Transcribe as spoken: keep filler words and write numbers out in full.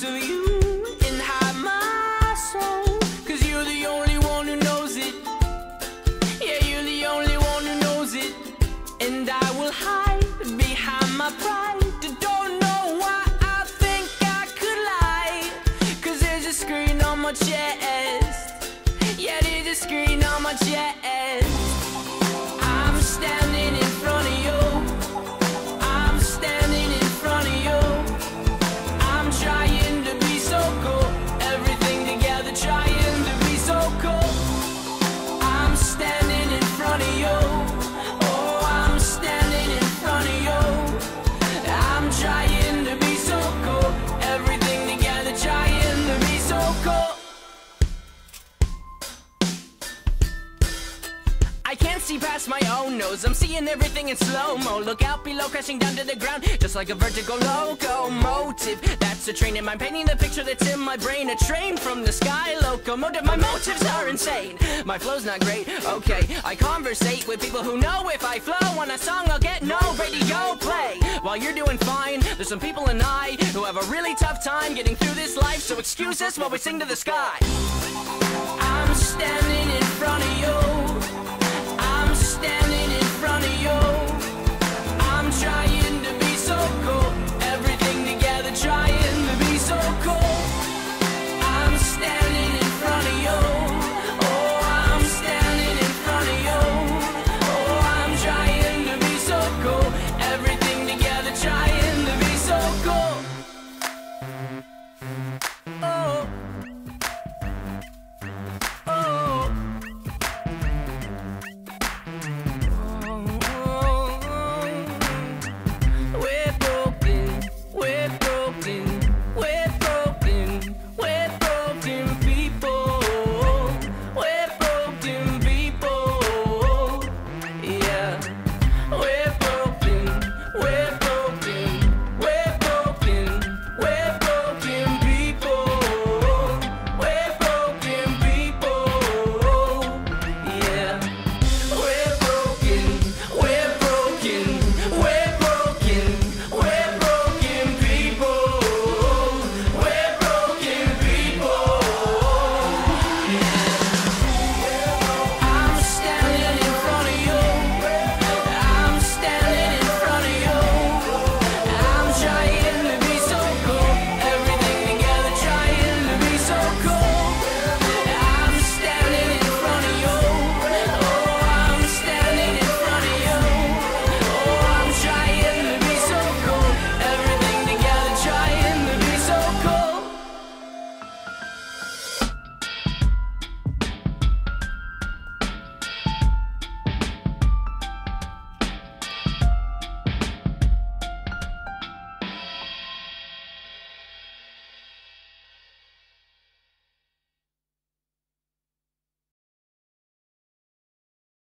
of you and hide my soul, 'cause you're the only one who knows it. Yeah, you're the only one who knows it. And I will hide behind my pride. Don't know why I think I could lie, 'cause there's a screen on my chest. Yeah, there's a screen on my chest. I'm standing in front of you. I'm standing in front of you. I'm trying to be so cool. Everything together, trying to be so cool. I'm standing in front of you. Oh, I'm standing in front of you. I'm trying to be so cool. Everything together, trying to be so cool. I can't see past my own nose. I'm seeing everything in slow-mo. Look out below, crashing down to the ground, just like a vertical locomotive. That's a train in my painting the picture that's in my brain. A train from the sky, locomotive. My motives are insane. My flow's not great, okay. I conversate with people who know if I flow on a song, I'll get no radio play. While you're doing fine, there's some people and I who have a really tough time getting through this life. So excuse us while we sing to the sky. I'm standing in front of you.